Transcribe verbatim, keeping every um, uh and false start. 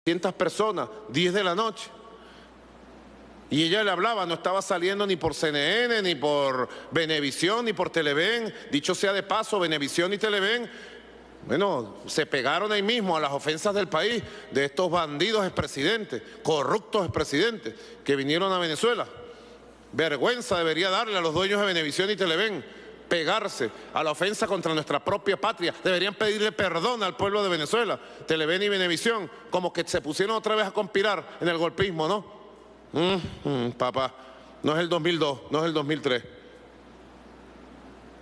trescientas personas, diez de la noche. Y ella le hablaba, no estaba saliendo ni por C N N, ni por Venevisión, ni por Televen. Dicho sea de paso, Venevisión y Televen, bueno, se pegaron ahí mismo a las ofensas del país, de estos bandidos expresidentes, corruptos expresidentes, que vinieron a Venezuela. Vergüenza debería darle a los dueños de Venevisión y Televen pegarse a la ofensa contra nuestra propia patria. Deberían pedirle perdón al pueblo de Venezuela, Televen y Venevisión, como que se pusieron otra vez a conspirar en el golpismo, ¿no? Mm, mm, papá, no es el dos mil dos, no es el dos mil tres.